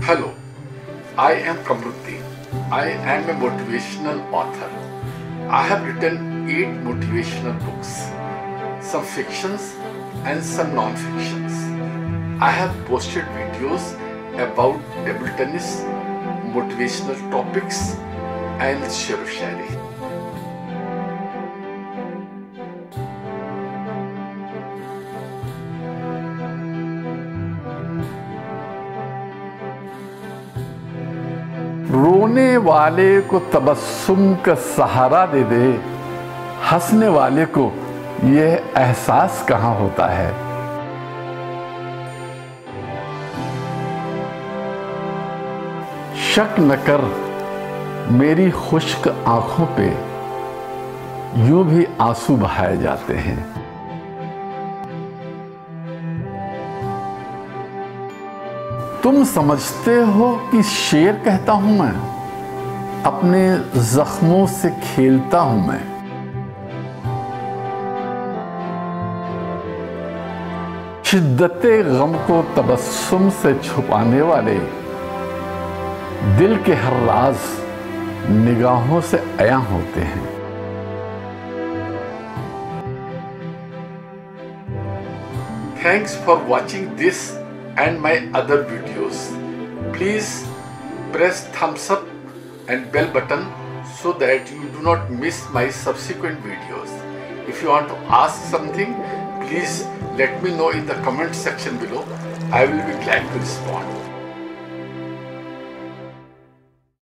Hello, I am Kamruddin. I am a motivational author. I have written 8 motivational books, some fictions and some non-fictions. I have posted videos about table tennis, motivational topics and शेर व शायरी. रोने वाले को तबस्सुम का सहारा दे दे, हंसने वाले को यह एहसास कहाँ होता है. शक न कर मेरी खुश्क आंखों पे यूं भी आंसू बहाए जाते हैं. तुम समझते हो कि शेर कहता हूं मैं, अपने जख्मों से खेलता हूं मैं. शिद्दते गम को तबस्सुम से छुपाने वाले दिल के हर राज निगाहों से अया होते हैं. Thanks for watching this and my other videos. Please press thumbs up and bell button so that you do not miss my subsequent videos. If you want to ask something, please let me know in the comment section below. I will be glad to respond.